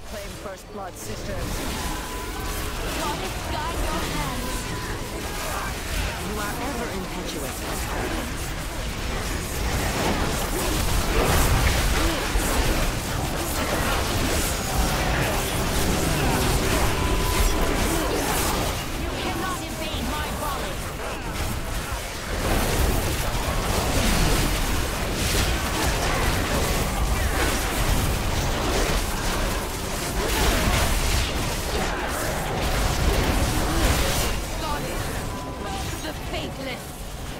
claim first blood, sisters. Goddess, guide your hands. You are ever impetuous, Hesperians. You cannot evade my volley. Goddess, the faithless.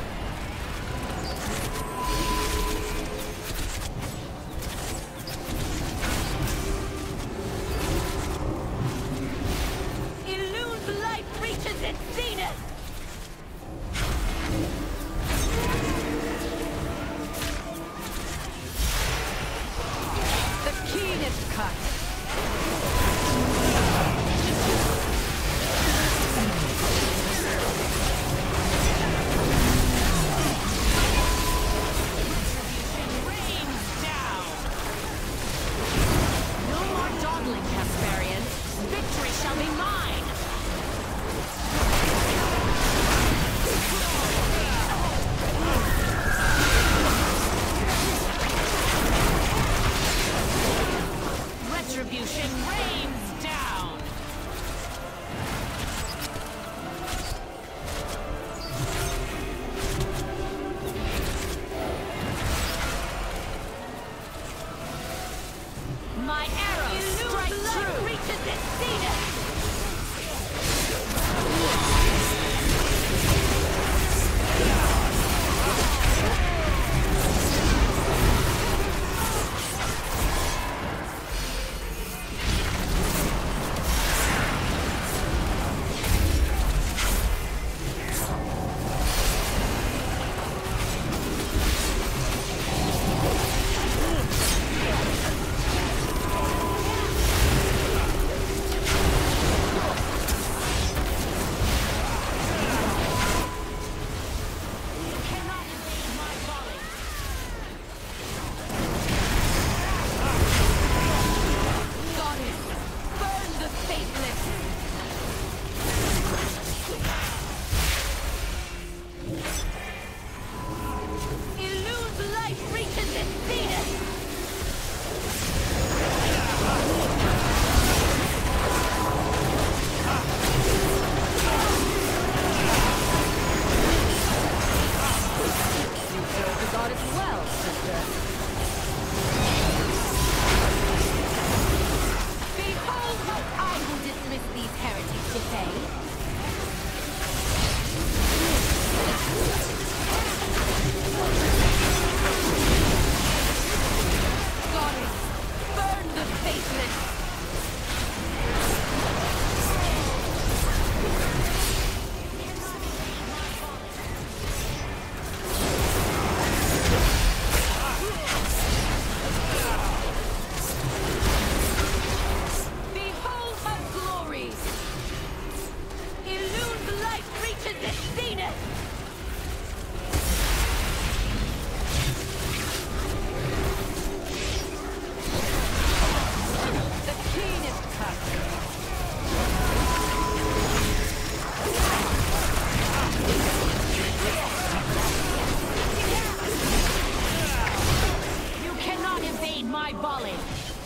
Illune's light reaches its zenith! The keenest cut. Rains down! No more dawdling, Hesperians. Victory shall be mine! Retribution rains down! My arrow strikes true! Reaches its zenith! Cannot evade my volley! Goddess, burn the faithless! Illune's light reaches its zenith! You serve the goddess well, sister. Behold how I will dismiss these heretics to pay! Goddess, burn the faithless! Behold her glory! Illune's light reaches its zenith! The keenest cut. You cannot evade my volley!